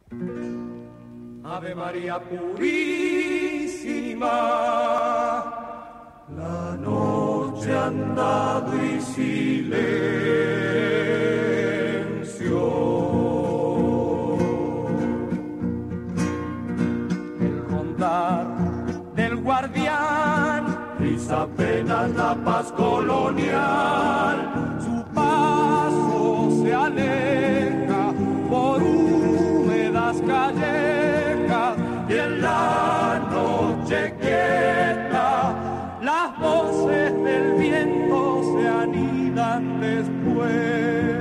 Ave María purísima, la noche ha andado y silencio. El rondar del guardián risa apenas la paz colonial, su paso se aleja por húmedas callejas y en la noche quieta las voces del viento se anidan después.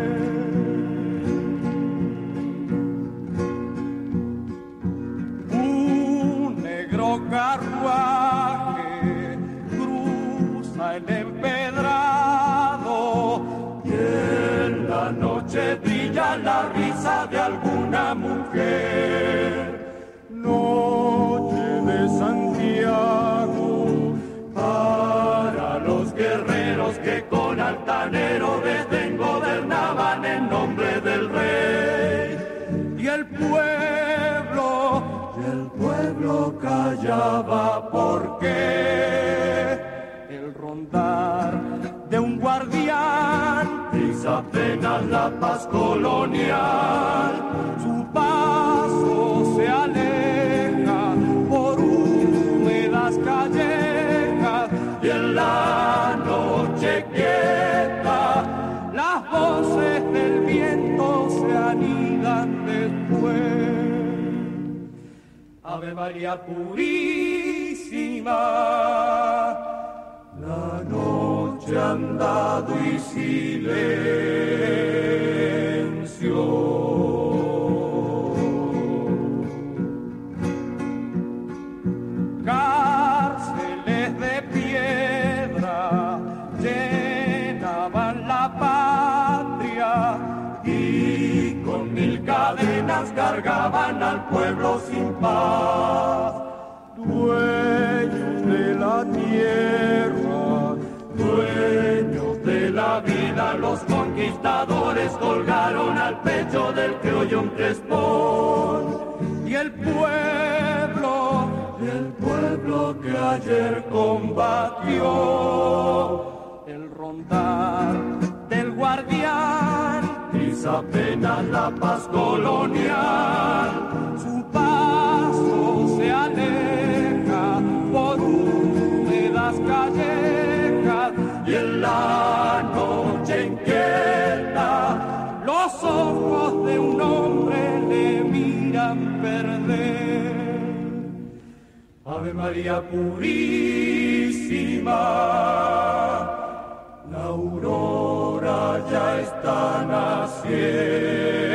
Un negro carruaje cruza el empedrado y en la noche brilla la risa de alguna mujer. Noche de Santiago para los guerreros que con altanero desdén gobernaban en nombre del rey. Y el pueblo callaba porque el rondar de un guardián risa apenas la paz colonial, su paso se aleja por húmedas callejas y en la noche quieta las voces del viento se anidan después. Ave María purísima, la noche ha andado y silencio. Cárceles de piedra llenaban la patria y con 1000 cadenas cargaban al pueblo sin paz. Dueños de la tierra, dueños de la vida, los conquistadores colgaron al pecho del criollo un crespón. Y el pueblo que ayer combatió, el rondar del guardián risa apenas la paz colonial, su paso se aleja por húmedas callejas y en la noche inquieta los ojos de un hombre le miran perder. Ave María purísima, la aurora ya está naciendo.